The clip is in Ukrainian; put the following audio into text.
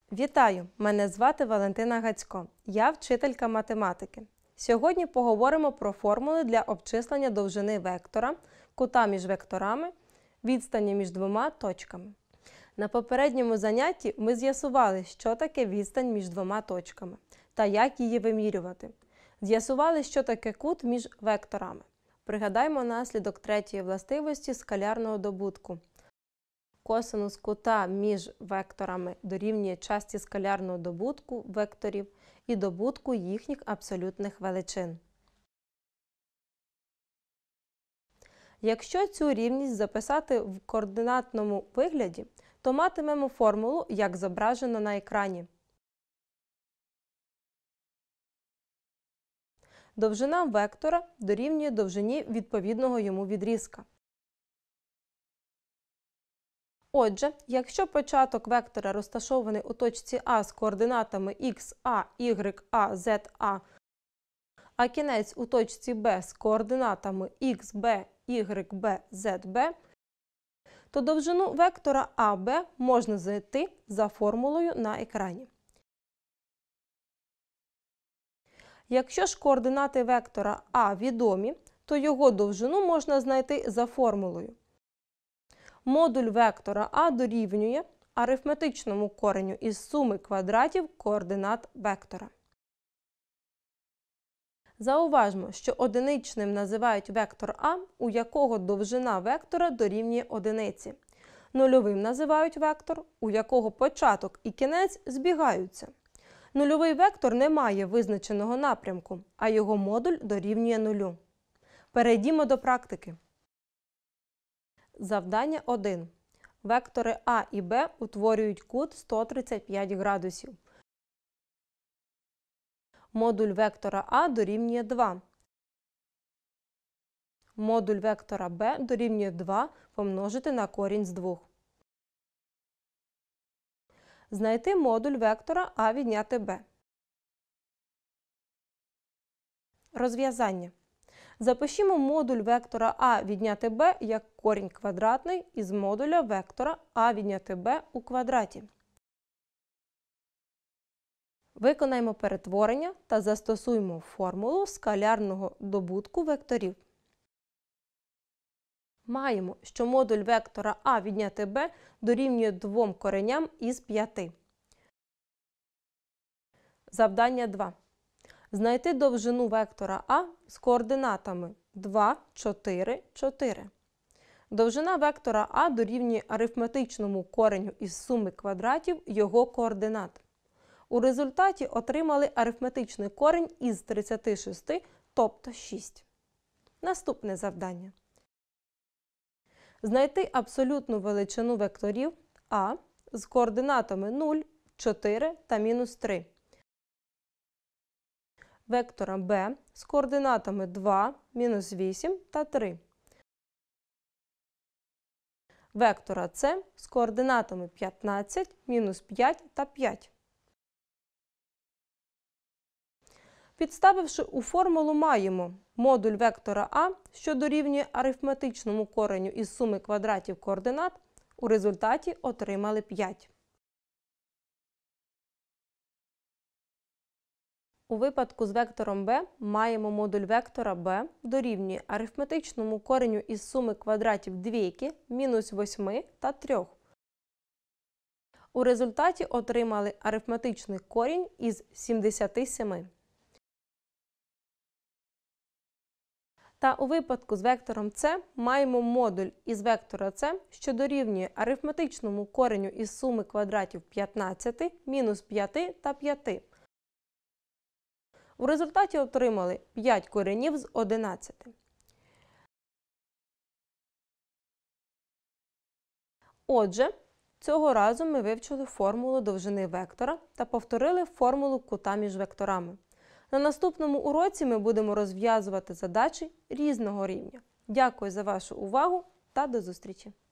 Вітаю! Мене звати Валентина Гацько. Я вчителька математики. Сьогодні поговоримо про формули для обчислення довжини вектора, кута між векторами, відстані між двома точками. На попередньому занятті ми з'ясували, що таке відстань між двома точками та як її вимірювати. З'ясували, що таке кут між векторами. Пригадаємо наслідок третьої властивості скалярного добутку. Косинус кута між векторами дорівнює частці скалярного добутку векторів і добутку їхніх абсолютних величин. Якщо цю рівність записати в координатному вигляді, то матимемо формулу, як зображено на екрані. Довжина вектора дорівнює довжині відповідного йому відрізка. Отже, якщо початок вектора розташований у точці А з координатами x, a, y, a, z, a, а кінець у точці Б з координатами x, b, y, b, z, b, то довжину вектора АБ можна знайти за формулою на екрані. Якщо ж координати вектора А відомі, то його довжину можна знайти за формулою. Модуль вектора А дорівнює арифметичному кореню із суми квадратів координат вектора. Зауважмо, що одиничним називають вектор А, у якого довжина вектора дорівнює одиниці. Нульовим називають вектор, у якого початок і кінець збігаються. Нульовий вектор не має визначеного напрямку, а його модуль дорівнює нулю. Перейдімо до практики. Завдання 1. Вектори А і Б утворюють кут 135 градусів. Модуль вектора А дорівнює 2. Модуль вектора Б дорівнює 2 помножити на корінь з 2. Знайти модуль вектора А відняти Б. Розв'язання. Запишімо модуль вектора А відняти Б як корінь квадратний із модуля вектора А відняти Б у квадраті. Виконаємо перетворення та застосуємо формулу скалярного добутку векторів. Маємо, що модуль вектора А відняти Б дорівнює 2 кореням із 5. Завдання 2. Знайти довжину вектора А з координатами 2, 4, 4. Довжина вектора А дорівнює арифметичному кореню із суми квадратів його координат. У результаті отримали арифметичний корінь із 36, тобто 6. Наступне завдання. Знайти абсолютну величину векторів А з координатами 0, 4 та мінус 3. Вектора Б з координатами 2, мінус 8 та 3. Вектора С з координатами 15, мінус 5 та 5. Підставивши у формулу, маємо модуль вектора А, що дорівнює арифметичному кореню із суми квадратів координат, у результаті отримали 5. У випадку з вектором Б маємо модуль вектора Б дорівнює арифметичному кореню із суми квадратів двійки, мінус 8 та 3. У результаті отримали арифметичний корінь із 77. Та у випадку з вектором С маємо модуль із вектора С, що дорівнює арифметичному кореню із суми квадратів 15, мінус 5 та 5. У результаті отримали 5 коренів з 11. Отже, цього разу ми вивчили формулу довжини вектора та повторили формулу кута між векторами. На наступному уроці ми будемо розв'язувати задачі різного рівня. Дякую за вашу увагу та до зустрічі!